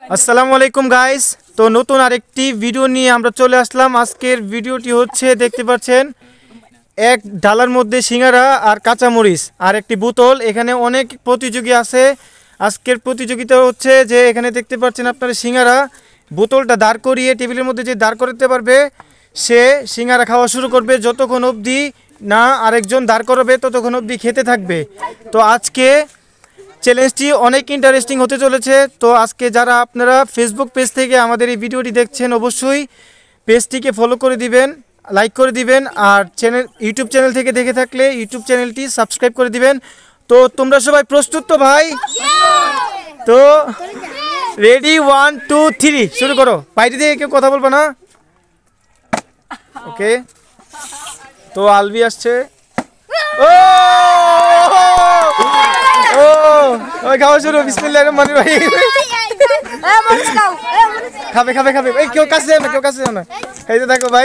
আসসালামু আলাইকুম গাইস। তো নতুন আরেকটি ভিডিও নিয়ে আমরা চলে আসলাম। আজকের ভিডিওটি হচ্ছে দেখতে পাচ্ছেন এক ডালার মধ্যে সিঙ্গারা আর কাঁচামরিচ আর একটি বোতল। এখানে অনেক প্রতিযোগী আছে। আজকের প্রতিযোগিতা হচ্ছে যে এখানে দেখতে পাচ্ছেন আপনারা সিঙ্গারা বোতলটা দাঁড় করিয়ে টেবিলের মধ্যে যে দাঁড় করতে পারবে সে সিঙ্গারা খাওয়া শুরু করবে। যতক্ষণ অবধি না আরেকজন দাঁড় করাবে ততক্ষণ অবধি খেতে থাকবে। তো আজকে চ্যালেঞ্জটি অনেক ইন্টারেস্টিং হতে চলেছে। তো আজকে যারা আপনারা ফেসবুক পেজ থেকে আমাদের এই ভিডিওটি দেখছেন অবশ্যই পেজটিকে ফলো করে দিবেন, লাইক করে দিবেন, আর ইউটিউব চ্যানেল থেকে দেখে থাকলে ইউটিউব চ্যানেলটি সাবস্ক্রাইব করে দিবেন। তো তোমরা সবাই প্রস্তুত তো ভাই? তো রেডি, 1 2 3 শুরু করো। বাইরে থেকে কেউ কথা বলবো না, ওকে? তো আলবি আসছে। ও ও ওই খাওয়া শুরু। বিসমিল্লাহির রহমানির রহিম। খাবে খাবে খাবে। এই কেউ কাছে যাবে না, কেউ কাছে যাবে না, খাইতে থাকো ভাই।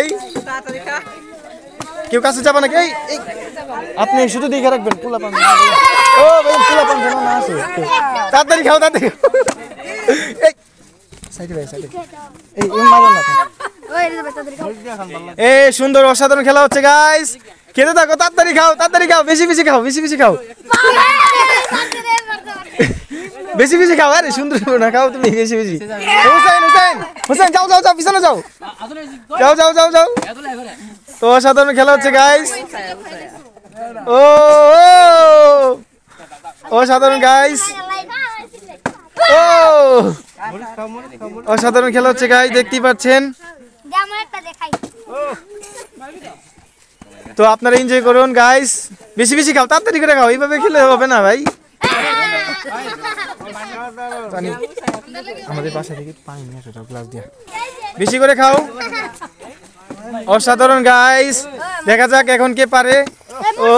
কেউ কাছে যাবে না। এই আপনি শুধু দেখে রাখবেন পোলা পান। ও ভাই পোলা পান যেন না আসে। তাড়াতাড়ি খাও, তাড়াতাড়ি। এই সাইডে ভাই, সাইডে। এই মারো না। এই সুন্দর অসাধারণ খেলা হচ্ছে গাইস। খেতে থাকো, তাড়াতাড়ি খাও, তাড়াতাড়ি খাও, বেশি বেশি খাও, বেশি বেশি খাও, বেশি বেশি খাও। আরে সুন্দর না খাও তুমি, বেশি বেশি। হুসাইন হুসাইন হুসাইন যাও যাও যাও, পিছনে যাও, যাও যাও যাও যাও। তো অসাধারণ খেলা হচ্ছে গাইস। ও অসাধারণ গাইস। ও অসাধারণ খেলা হচ্ছে গাইস, দেখতেই পাচ্ছেন। তো আপনারা এনজয় করুন গাইস, বেশি বেশি খাও, তাড়াতাড়ি করে খাও, এইভাবে খেলে হবে না ভাই। আমাদের বাসা থেকে পানি নিয়ে আসো গ্লাস দিয়া, বেশি করে খাও। অসাধারণ গাইস, দেখা যাক এখন কে পারে। ও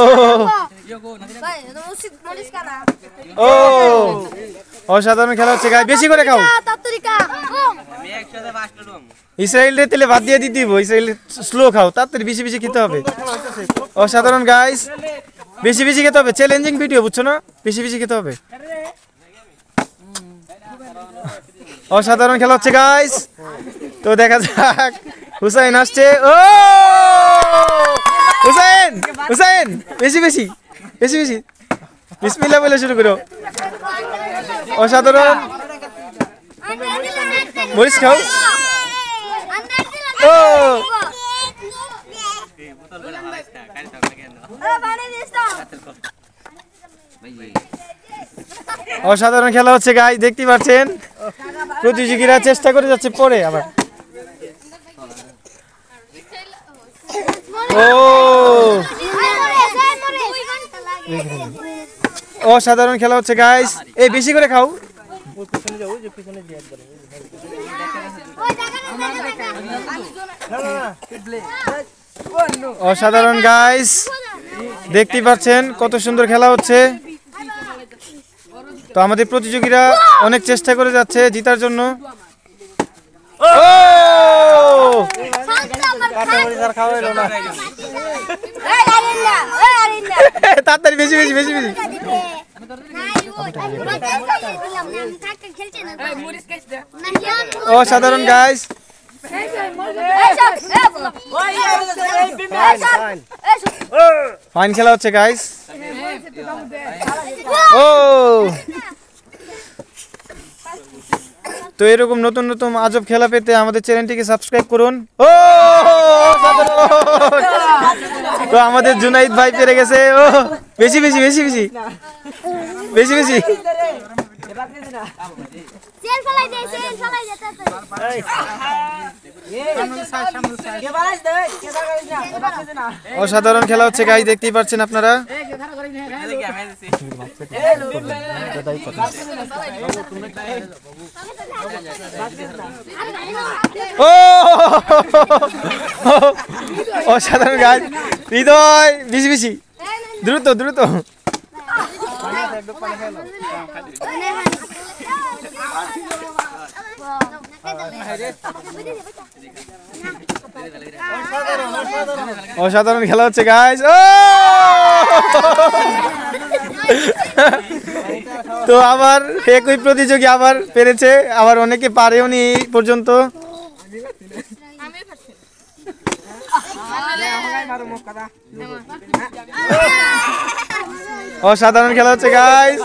ও অসাধারণ খেলা হচ্ছে গাইস, বেশি করে খাও। ইসরায়েলের তেলে ভাত দিয়ে দিতে দিব, ইসরায়েল স্লো খাও, তাড়াতাড়ি বেশি বেশি খেতে হবে। অসাধারণ গাইস, বেশি বেশি খেতে হবে। চ্যালেঞ্জিং ভিডিও, বুঝছো না? বেশি বেশি খেতে হবে। অসাধারণ খেলা হচ্ছে গাইস। তো দেখা যাক, হুসাইন আসছে। ও হুসাইন হুসাইন, বেশি বেশি বেশি বেশি, বিসমিল্লাহ বলে শুরু করো। অসাধারণ, মরিচ খাও। ও অসাধারণ খেলা হচ্ছে গাইস, দেখতে পাচ্ছেন। প্রতিযোগীরা চেষ্টা করে যাচ্ছে, পরে আবার। ও অসাধারণ খেলা হচ্ছে গাইস, এই বেশি করে খাও। অসাধারণ গাইস, দেখতেই পাচ্ছেন কত সুন্দর খেলা হচ্ছে। তো আমাদের প্রতিযোগীরা অনেক চেষ্টা করে যাচ্ছে জিতার জন্য। তাড়াতাড়ি বেশি বেশি বেশি বেশি। অসাধারণ গাইস, ফাইন খেলা হচ্ছে গাইস। ও তো এরকম নতুন নতুন আজব খেলা পেতে আমাদের চ্যানেলটিকে সাবস্ক্রাইব করুন। ও তো আমাদের জুনাইদ ভাই পেরে গেছে। ও বেশি বেশি বেশি বেশি বেশি বেশি। অসাধারণ খেলা হচ্ছে গাইস, দেখতেই পাচ্ছেন আপনারা। ও অসাধারণ গাইস, হৃদয় বেশি বেশি, দ্রুত দ্রুত। অসাধারণ খেলা হচ্ছে গাইস। ও তো আবার একই প্রতিযোগী আবার পেরেছে, আবার অনেকে পারেও নি এই পর্যন্ত। অসাধারণ খেলা হচ্ছে গাইস।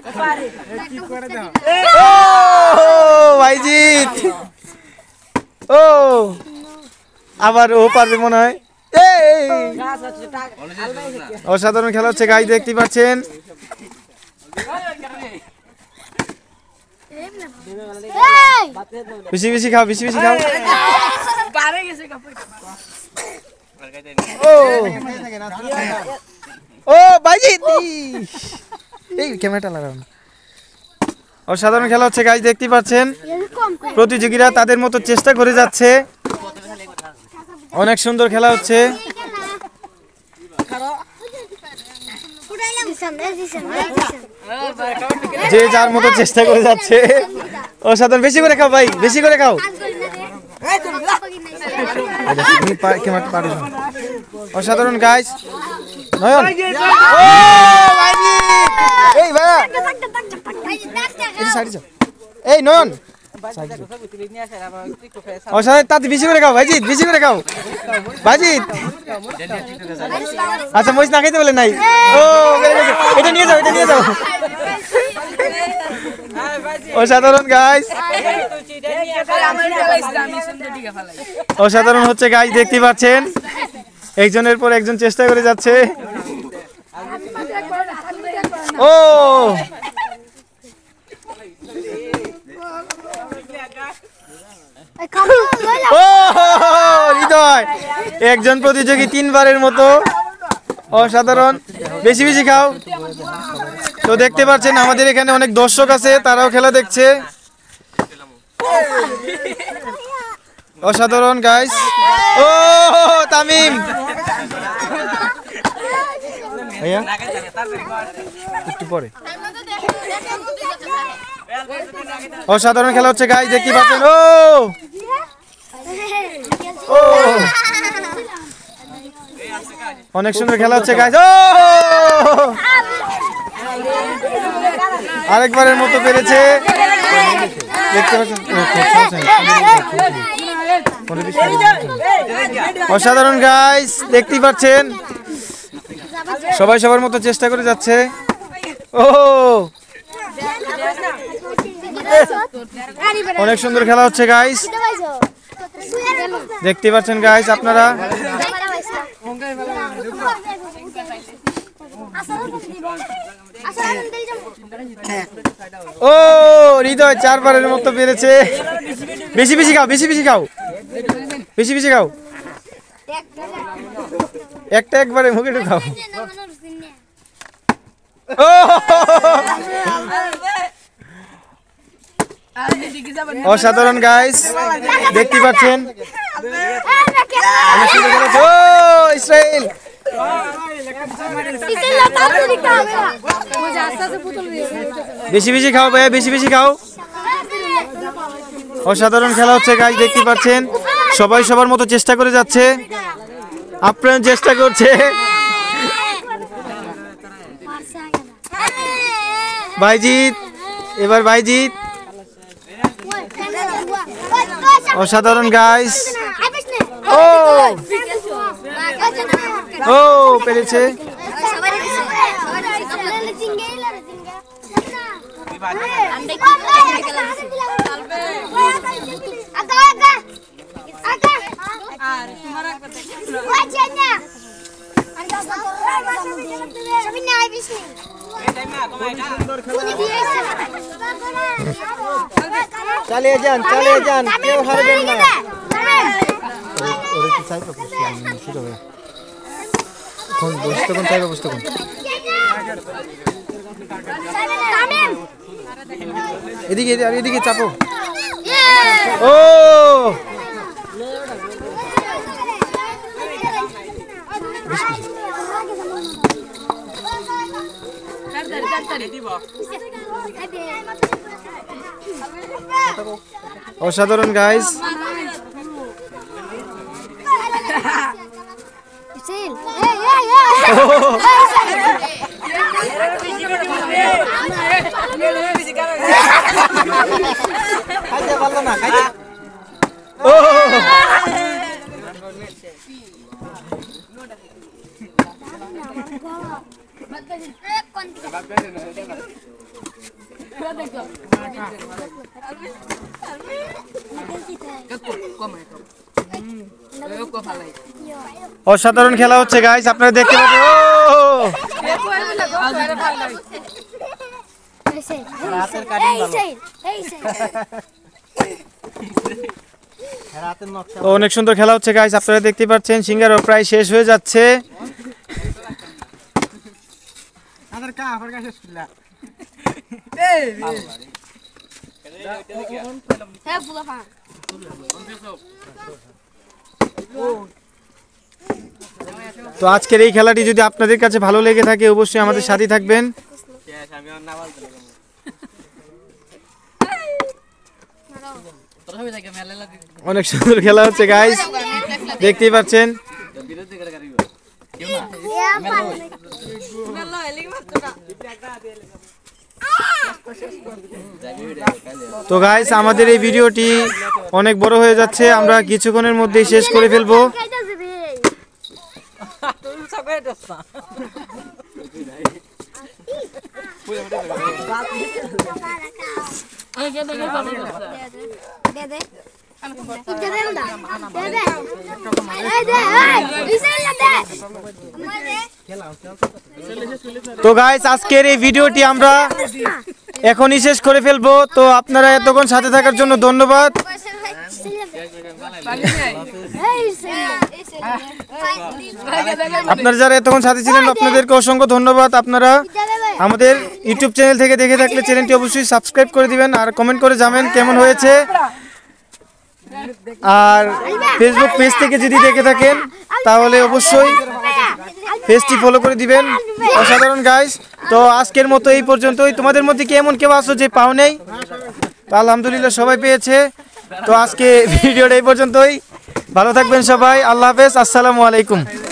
ও ভাইজিৎ, ও আবার ও পারবে মনে হয়। অসাধারণ খেলা হচ্ছে গাইস, দেখতে পাচ্ছেন। বেশি বেশি খাও, বেশি বেশি খাও। ও ভাইজিৎ, এই ক্যামেরাটা লাগাও। অসাধারণ খেলা হচ্ছে গাইস, দেখতে পাচ্ছেন। প্রতিযোগীরা তাদের মতো চেষ্টা করে যাচ্ছে, অনেক সুন্দর খেলা হচ্ছে। যে যার মতো চেষ্টা করে যাচ্ছে। অসাধারণ, বেশি করে খাও ভাই, বেশি করে খাও। অসাধারণ গাইস। নয়ন, এই ভাইয়া, এই নয়ন, অসাধারণ, তাতে বেশি করে খাও ভাইজিৎ, বেশি করে খাও ভাইজিৎ। আচ্ছা মহিষ না খাইতে বলে নাই। ও এটা নিয়ে যাও, এটা নিয়ে যাও। অসাধারণ গাইস, অসাধারণ হচ্ছে গাইস, দেখতে পাচ্ছেন। একজনের পর একজন চেষ্টা করে যাচ্ছে। ও হৃদয়, একজন প্রতিযোগী তিনবারের মতো। অসাধারণ, বেশি বেশি খাও। তো দেখতে পাচ্ছেন আমাদের এখানে অনেক দর্শক আছে, তারাও খেলা দেখছে। অসাধারণ গাইস। ও তামিম, ভাইয়া একটু পরে। অসাধারণ খেলা হচ্ছে গাইস, দেখতে পাচ্ছেন। ও ও অনেক সুন্দর খেলা হচ্ছে গাইস। ও আরেকবারের মতো পেরেছে, দেখতে পাচ্ছেন। অসাধারণ গাইস, দেখতেই পাচ্ছেন। সবাই সবার মতো চেষ্টা করে যাচ্ছে। ও অনেক সুন্দর খেলা হচ্ছে গাইস, দেখতে পাচ্ছেন গাইস আপনারা। ও হৃদয় চারবারের মতো পেরেছে। বেশি বেশি খাও, বেশি বেশি খাও, বেশি বেশি খাও। একটা একবারে মুখে ঢুকাও। ও অসাধারণ গাইস, দেখতে পাচ্ছেন। ও ইসরাইল, বেশি বেশি খাও ভাইয়া, বেশি বেশি খাও। অসাধারণ খেলা হচ্ছে গাইস, দেখতে পাচ্ছেন। সবাই সবার মতো চেষ্টা করে যাচ্ছে, আপ্রাণ চেষ্টা করছে। ভাইজিৎ, এবার ভাইজিৎ। অসাধারণ গাইস। ও ও পেরেছে। চালিয়ে যান, চালিয়ে যান, কেউ হারবেন না। এদিকে এদিকে চাপো। ও অসাধারণ গাইস। ও অসাধারণ খেলা হচ্ছে গাইস, আপনারা দেখতে পাচ্ছেন। তো অনেক সুন্দর খেলা হচ্ছে গাইস, আপনারা দেখতে পাচ্ছেন। সিঙ্গারও প্রায় শেষ হয়ে যাচ্ছে। তো আজকের এই খেলাটি যদি আপনাদের কাছে ভালো লেগে থাকে অবশ্যই আমাদের সাথে থাকবেন। অনেক সুন্দর খেলা হচ্ছে গাইস, দেখতেই পাচ্ছেন। তো গাইস আমাদের এই ভিডিওটি অনেক বড় হয়ে যাচ্ছে, আমরা কিছুক্ষণের মধ্যেই শেষ করে ফেলবো। তো গাইস আজকের এই ভিডিওটি আমরা এখনই শেষ করে ফেলবো। তো আপনারা এতক্ষণ সাথে থাকার জন্য ধন্যবাদ। আপনারা যারা এতক্ষণ সাথে ছিলেন আপনাদেরকে অসংখ্য ধন্যবাদ। আপনারা আমাদের ইউটিউব চ্যানেল থেকে দেখে থাকলে চ্যানেলটি অবশ্যই সাবস্ক্রাইব করে দিবেন আর কমেন্ট করে জানাবেন কেমন হয়েছে। আর ফেসবুক পেজ থেকে যদি দেখে থাকেন তাহলে অবশ্যই পেজটি ফলো করে দিবেন। অসাধারণ গাইস, তো আজকের মতো এই পর্যন্তই। তোমাদের মধ্যে কি এমন কেউ আছো যে পাও নেই? তো আলহামদুলিল্লাহ সবাই পেয়েছে। তো আজকে ভিডিওটা এই পর্যন্তই, ভালো থাকবেন সবাই, আল্লাহ হাফেজ, আসসালামু আলাইকুম।